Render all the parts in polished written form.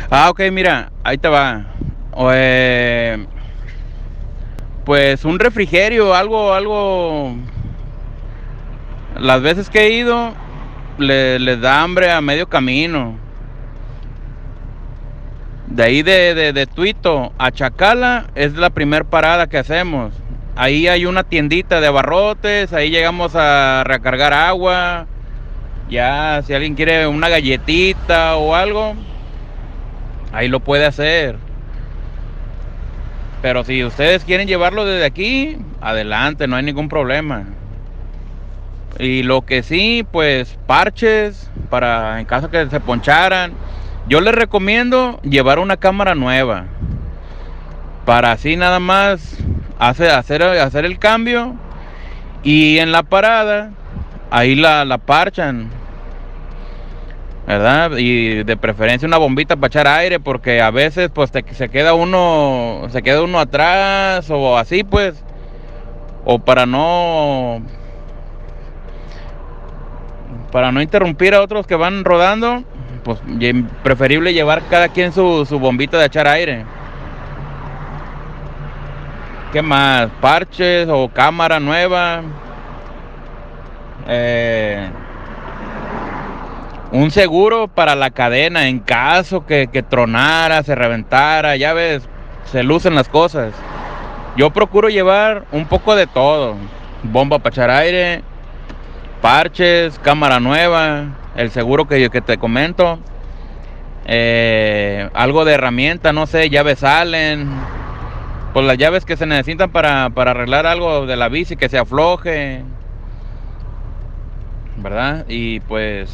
Ok, mira, ahí te va. O, pues un refrigerio, algo. Las veces que he ido, les da hambre a medio camino. De ahí de Tuito a Chacala es la primer parada que hacemos. Ahí hay una tiendita de abarrotes, ahí llegamos a recargar agua. Ya, si alguien quiere una galletita o algo, ahí lo puede hacer. Pero si ustedes quieren llevarlo desde aquí, adelante, no hay ningún problema. Y lo que sí, pues parches para en caso que se poncharan. Yo les recomiendo llevar una cámara nueva para así nada más hacer el cambio y en la parada ahí la parchan, ¿verdad? Y de preferencia una bombita para echar aire, porque a veces pues se queda uno atrás o así pues, o para no interrumpir a otros que van rodando, pues preferible llevar cada quien su bombita de echar aire. ¿Qué más? Parches o cámara nueva. Un seguro para la cadena en caso que tronara, se reventara, ya ves, se lucen las cosas. Yo procuro llevar un poco de todo: bomba para echar aire, parches, cámara nueva, el seguro que te comento, algo de herramienta, no sé, llaves Allen, pues las llaves que se necesitan para arreglar algo de la bici que se afloje, ¿verdad? Y pues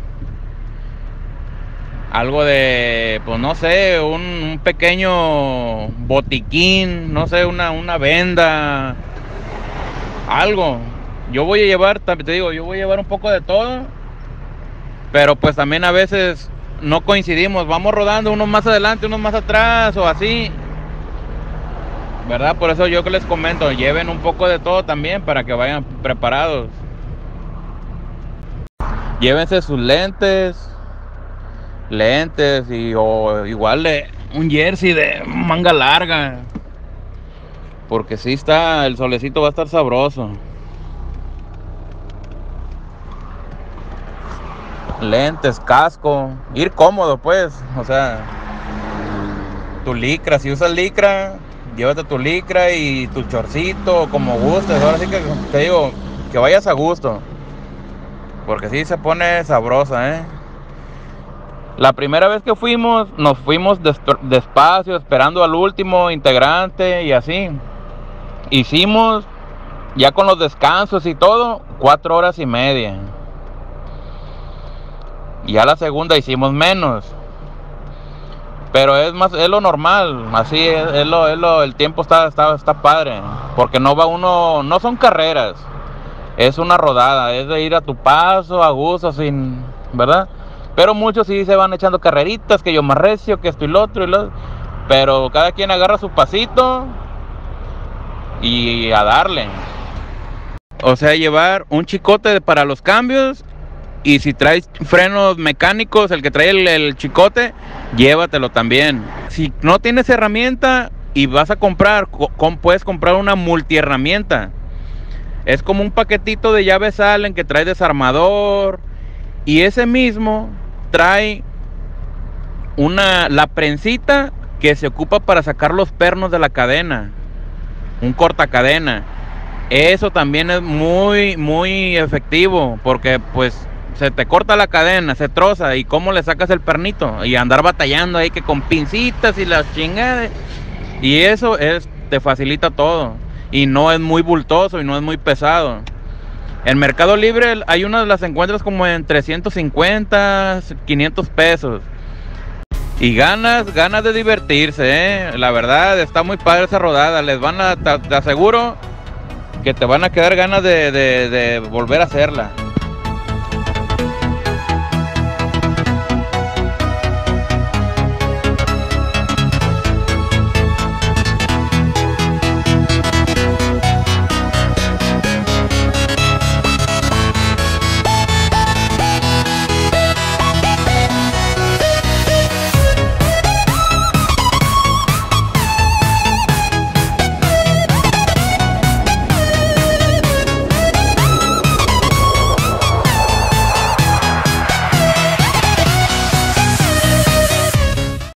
algo de, pues no sé, un pequeño botiquín, no sé, una venda, algo. Yo voy a llevar, te digo, yo voy a llevar un poco de todo, pero pues también a veces no coincidimos, vamos rodando unos más adelante, unos más atrás o así, ¿verdad? Por eso yo que les comento, lleven un poco de todo también para que vayan preparados. Llévense sus lentes y o igual de un jersey de manga larga, porque si está, el solecito va a estar sabroso. Lentes, casco, ir cómodo pues, o sea, tu licra, si usas licra, llévate tu licra y tu chorcito, como gustes. Ahora sí que te digo, que vayas a gusto, porque si se pone sabrosa, La primera vez que fuimos, nos fuimos despacio, esperando al último integrante y así. Hicimos, ya con los descansos y todo, 4 horas y media. Y ya la segunda hicimos menos. Pero es lo normal, así el tiempo está padre. Porque no va uno, no son carreras, es una rodada, es de ir a tu paso, a gusto, sin, ¿verdad? Pero muchos sí se van echando carreritas, que yo más recio, que esto y lo otro pero cada quien agarra su pasito y a darle. O sea, llevar un chicote para los cambios, y si traes frenos mecánicos, el que trae el chicote, llévatelo también. Si no tienes herramienta y vas a comprar, puedes comprar una multiherramienta. Es como un paquetito de llaves Allen que trae desarmador, y ese mismo trae la prensita que se ocupa para sacar los pernos de la cadena, un cortacadena. Eso también es muy efectivo, porque pues se te corta la cadena, se troza, y cómo le sacas el pernito, y andar batallando ahí que con pincitas y las chingadas, y eso te facilita todo, y no es muy bultoso y no es muy pesado. En Mercado Libre hay unas, las encuentras como en 350, 500 pesos. Y ganas de divertirse, La verdad, está muy padre esa rodada. Te aseguro que te van a quedar ganas de volver a hacerla.